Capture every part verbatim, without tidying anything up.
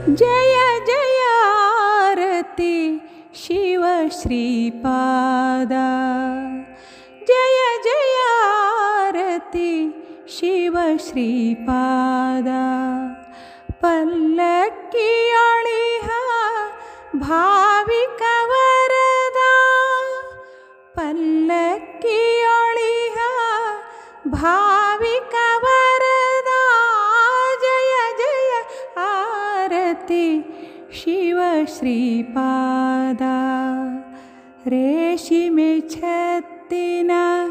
जय जय आरती शिव श्रीपाद जय जय आरती शिव श्रीपाद पल्लक्कियೊಳಿಹ भाविक वरदा पल्लक्कियೊಳಿಹ भाविक वरदा जय जय आरती शिव श्रीपाद ರೇಷ್ಮೆ ಛತ್ತಿನ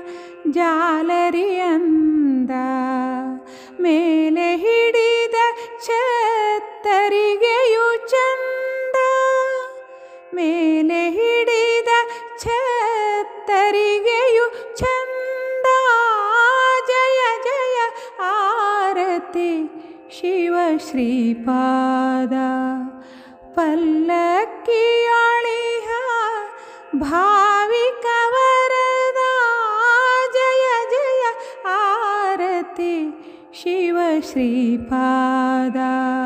ಜಾಲರಿಯಂದ ಮೇಲೆ ಹಿಡಿದ ಛತ್ತರಿಗೆಯು ಚಂದ ಮೇಲೆ ಹಿಡಿದ ಛತ್ತರಿಗೆಯು ಚಂದ ಜಯ ಜಯ ಆರತಿ ಶಿವ ಶ್ರೀಪಾದ ಪಲ್ಲಕ್ಕಿಯೊಳಿಹ ಭಾವಿಕ ವರದ ಜಯ ಜಯ ಆರತಿ ಶಿವ ಶ್ರೀಪಾದ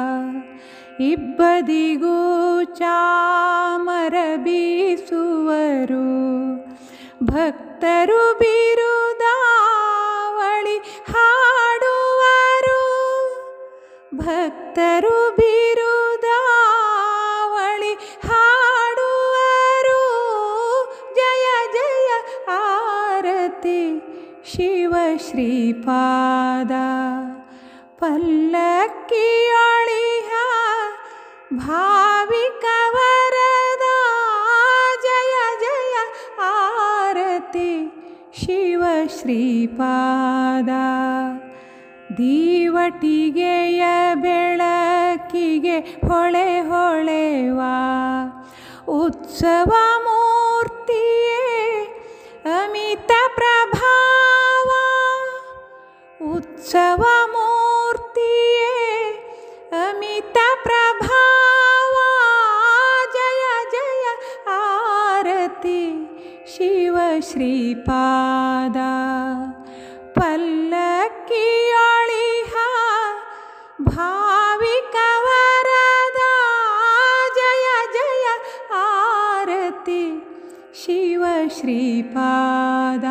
ಇಬ್ಬದಿಗೂ ಚಾಮರ ಬೀಸುವರು ಭಕ್ತರು ಬಿರುದಾವಳಿ ಹಾಡುವರು ಭಕ್ತರು ಬಿರುದಾವಳಿ ಹಾಡುವರು ಜಯ ಜಯ ಆರತಿ ಶಿವ ಶ್ರೀಪಾದ ಪಲ್ಲಕ್ಕಿಯೊಳಿಹ ಭಾವಿಕ ವರದ ಜಯ ಜಯ ಆರತಿ ಶಿವ ಶ್ರೀಪಾದ ದೀವಟಿಗೆಯ ಬೆಳಕಿಗೆ ಹೊಳೆ ಹೊಳೆವ ಉತ್ಸವ ಮೂರ್ತಿಯೇ ಅಮಿತ ಪ್ರಭಾವ ಉತ್ಸವ ಮೂರ್ತಿಯೇ ಅಮಿತ ಪ್ರಭಾವ ಜಯ ಜಯ ಆರತಿ ಶಿವ ಶ್ರೀಪಾದ ಪಲ್ಲಕ್ಕಿಯೊಳಿಹ ಭಾವಿಕ ವರದ ಜಯ ಜಯ ಆರತಿ ಶಿವ ಶ್ರೀಪಾದ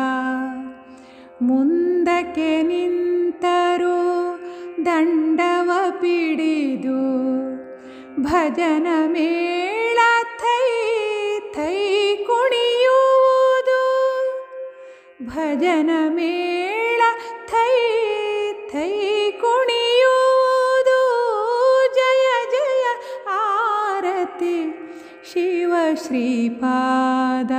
ಮುಂದಕ್ಕೆ ನಿಂತರು ದಂಡವ ಪಿಡಿದು ಭಜನ ಮೇಳ ಥೈ ಥೈ ಕುಣಿಯುವುದು ಭಜನ ಮೇಳ ಥೈ ಥೈ ಕುಣಿಯುವುದು ಜಯ ಜಯ ಆರತಿ ಶಿವ ಶ್ರೀಪಾದ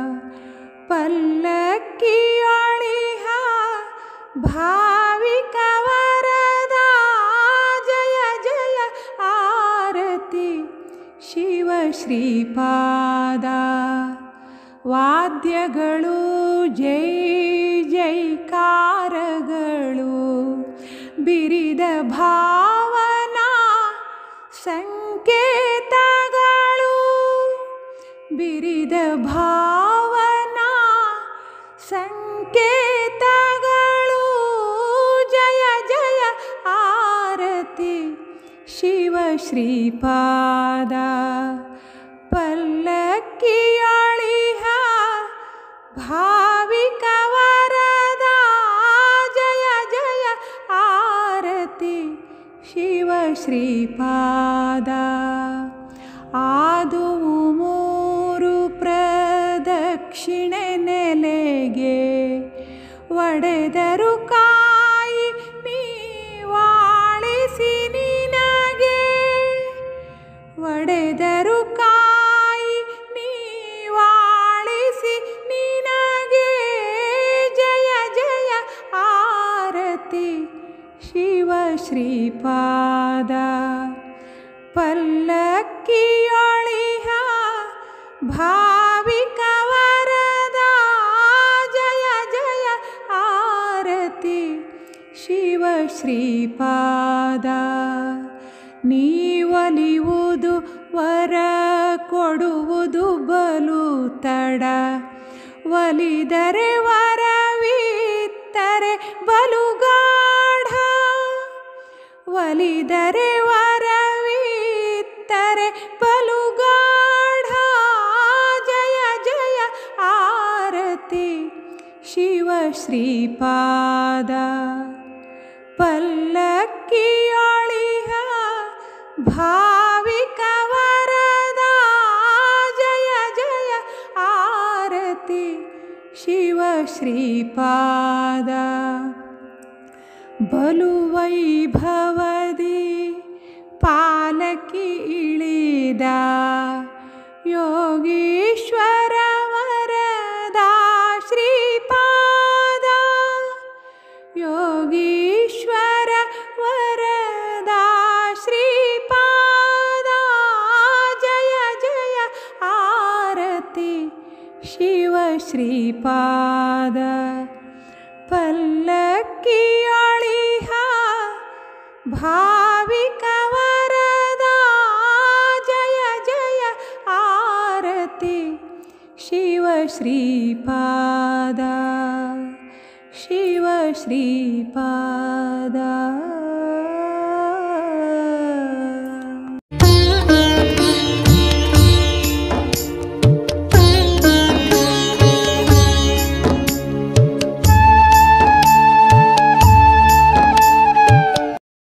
ಪಲ್ಲಕ್ಕಿಯೊಳಿಹ ಭಾವಿಕ ವರದ ಜಯ ಜಯ ಆರತಿ ಶಿವ ಶ್ರೀಪಾದ ವಾದ್ಯಗಳು ಜೈ ಜೈಕಾರಗಳು ಬಿರಿದ ಭಾವನಾ ಸಂಕೇತಗಳು ಬಿರಿದ ಭಾವನಾ ಸಂಕೇತಗಳು ಜಯ ಜಯ ಆರತಿ ಶಿವ ಶ್ರೀಪಾದ ಪಲ್ಲಕ್ಕಿಯೊಳಿಹ ಭಾವಿಕ ವರದ ಜಯ ಜಯ ಆರತಿ ಶಿವ ಶ್ರೀಪಾದ ಆದುವು ಮೂರು ಪ್ರದಕ್ಷಿಣೆ ನೆಲೆಗೆ ಒಡೆದರು ಕಾಯಿ ನೀವಾಳಿಸಿ ನಿನಗೆ ಒಡೆದರು ಕಾಯಿ ನೀವಾಳಿಸಿ ನಿನಗೆ ಜಯ ಜಯ ಆರತಿ ಶಿವ ಶ್ರೀಪಾದ ಪಲ್ಲಕ್ಕಿಯೊಳಿಹ ಭಾವಿಕ ವರದ ಜಯ ಜಯ ಆರತಿ ಶಿವ ಶ್ರೀಪಾದ ನೀವಲಿಯುವುದು ವರ ಕೊಡುವುದು ಬಲು ತಡ ಒಲಿದರೆ ವರವಿತ್ತರೆ ಬಲುಗಾಢ ಒಲಿದರೆ ವರವಿತ್ತರೆ बलुगाढा जय जय आरती शिव श्रीपाद पल्लक्कियोಳಿಹ भाविक वरदा जय जय आरती शिव श्रीपाद बलु वैभवदी पालकी इಳಿದ योगीश्वर वरदा श्रीपाद योगीश्वर वरदा श्रीपाद जय जय आरती शिव श्रीपाद पल्लक्कियोಳಿಹ भाविक वरदा जय जय आरती शिव श्रीपाद शिव श्रीपाद।